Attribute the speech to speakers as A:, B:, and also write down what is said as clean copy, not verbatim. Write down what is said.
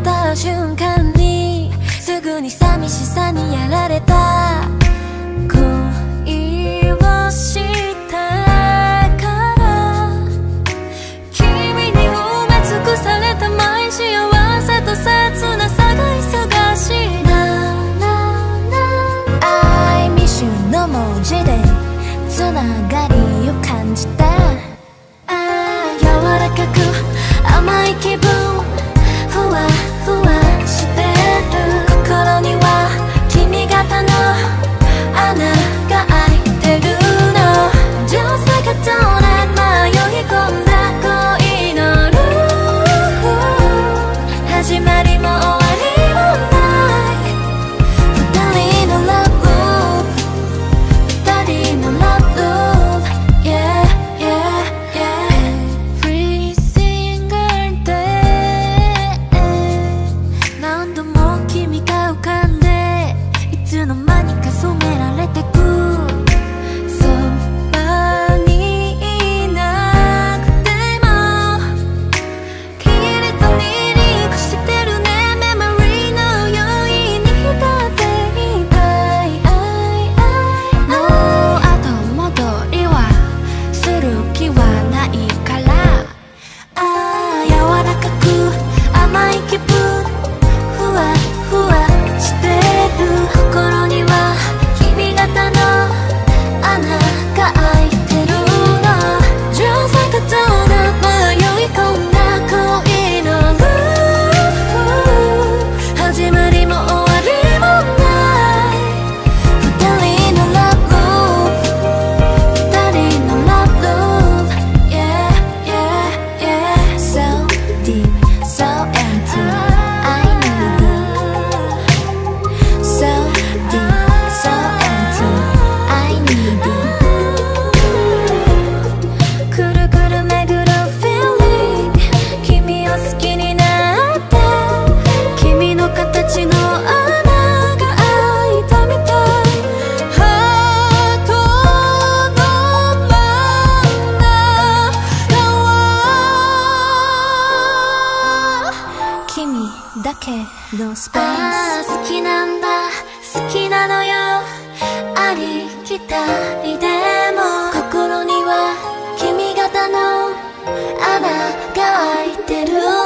A: た瞬間にすぐに寂しさにやられた。恋をしたから君に埋め尽くされた毎幸せと切なさが忙しい。I miss you の文字でつながりを感じた。柔らかく甘い気分ふわふわしてる。心には君型の穴が開いてるの。 Just like a donut 迷い込んだ恋のルール。始まりも終わりもない二人のラブループ。二人のラブループ Yeah yeah yeah Every single day 何度も君が浮かんでいつの間にか染められてく。そばにいなくてもきれいとにリンクしてるね。メモリーのように浸っていたい。もう後戻りはする気はないから。柔らかく甘い気分ふわふわしてる。心には君型の穴が開いてるの。 Just like a donut 迷い込んだ恋のループ。始まりも終わりもない二人のラブループ。二人のラブループ Yeah yeah yeah So deep so empty I need it So deep so empty I need it くるくる巡る feeling 君を好きになって君の形の穴が開いたみたい。ハートの真ん中は君だけのスペース。好きなんだ好きなのよありきたりでも心には君型の穴が開いてる。